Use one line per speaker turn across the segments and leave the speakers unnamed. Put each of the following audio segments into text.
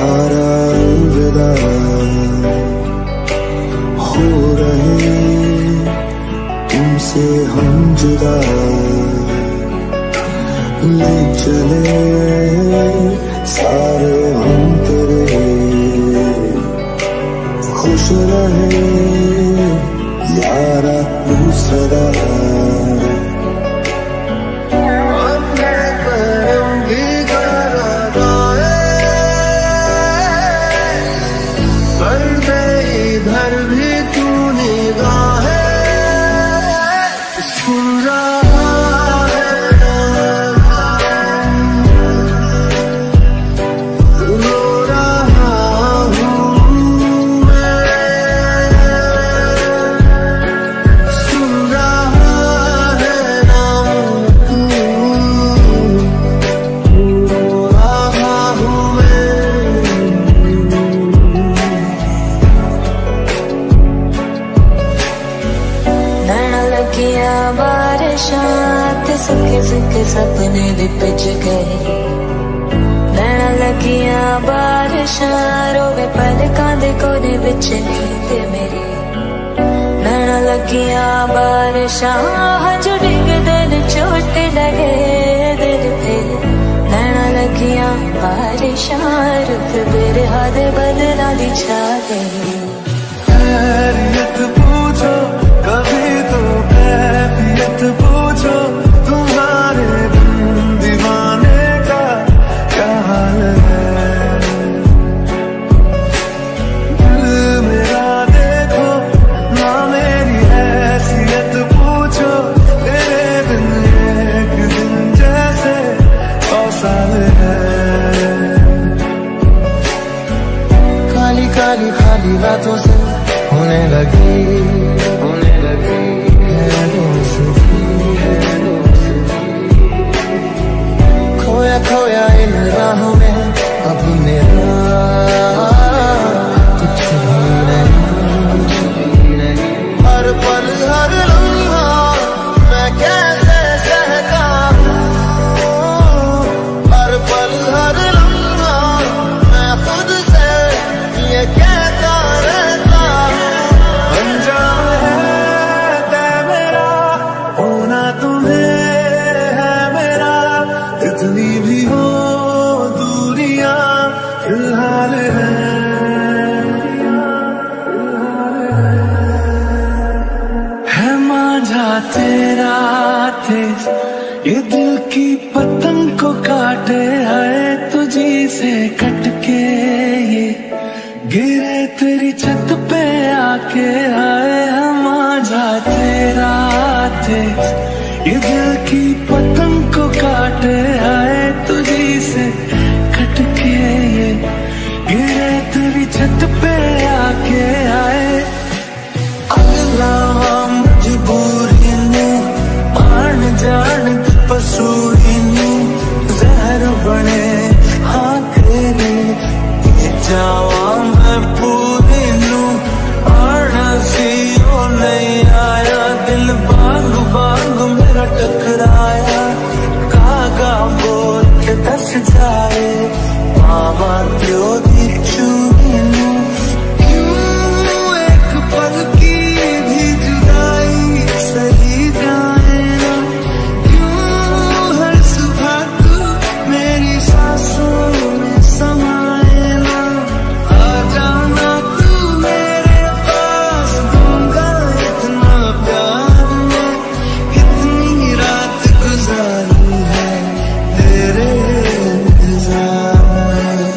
यारा अलविदा, हो रहे तुमसे हम जुदा, ले चले सारे हम तेरे, खुश रहे यारा तू सदा। इधर भी तू निगाह सुन रहा है, रो रहा हूँ मैं, सुन रहा है नाम तू, रो रहा हूँ मैं।
लगिया बारिशां ते सुखे सुखे सपने भी पिज गए, नैना लगिया बारिशां रोवे पलकां दे कोने विच नींद मेरी, नैना लगिया बारिशां हंझ डिगदे ने चोट लगे दिल ते, नैना लगिया बारिशां रुत बिरहा दे बदलां दी छा गई।
खैरियत पूछो कभी तो कैफियत पूछो, तुम्हारे बिन दीवाने का क्या हाल है। दिल मेरा देखो ना मेरी हैसियत पूछो, तेरे बिन एक दिन जैसे 100 साल है। काली काली खाली रातों से होने लगी खोया खोया इन राहों में अब मेरा कुछ भी नहीं। हर पल हर लम्हा मैं कैसे सहता हूँ, हर पल हर लम्हा मैं खुद से ये कहता रहता हूँ। अंजाम है तय मेरा, होना तुम्हें है मेरा, इतनी भी हो दूरियां फिलहाल है मांझा तेरा तेज, ये दिल की पतंग को काटे आए तुझी से कटके, ये गिरे तेरी छत पे आके आए मांझा तेरा तेज, ये दिल की पतंग को काटे आए तुझी से कटके, ये गिरे तेरी छत पे आके आए। अगला मजबूरी ने आन जान पसूरी ने जहर बने हाँ तेरे, जावा मैं पूरी नू आना सी ओ नहीं आया, दिल बांग बांग मेरा टकराया, कागा बोल के दस जाए मामा प्यो दी चूड़ी नू, क्यों एक पल की भी जुदाई सही जाए ना, क्यों हर सुबह तू मेरी सांसों में समाए ना, आ जाना तू मेरे पास, दूंगा इतना प्यार मैं, कितनी रात गुजारी है तेरे इंतजार में।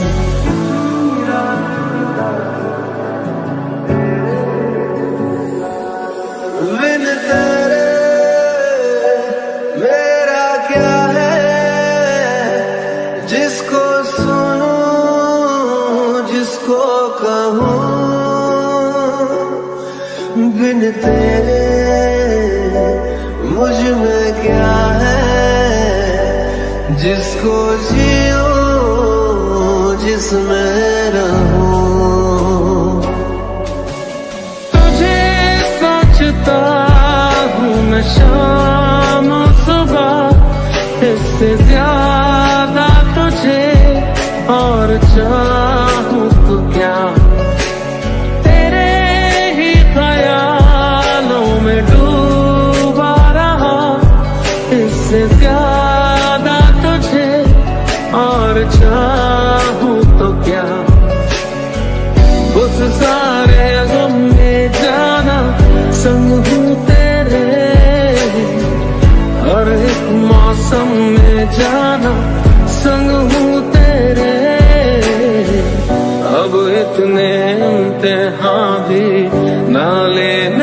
बिन तेरे मेरा क्या है, जिसको सुनूं जिसको कहूँ, बिन तेरे मुझ में क्या है, जिसको जियूं जिसमें रहूं।
तुझे सोचता हूँ मैं शाम सुबह, इससे ज्यादा तुझे और चाह हर एक मौसम में जाना संग हूँ तेरे। अब इतने इम्तिहान भी ना लेना